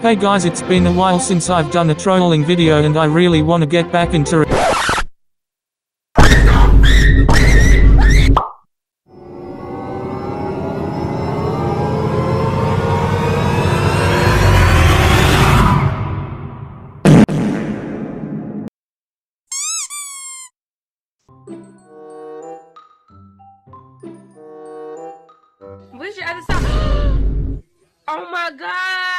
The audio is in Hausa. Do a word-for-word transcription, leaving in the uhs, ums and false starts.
Hey guys, it's been a while since I've done a trolling video and I really want to get back into it. Where's your other side? Oh my god!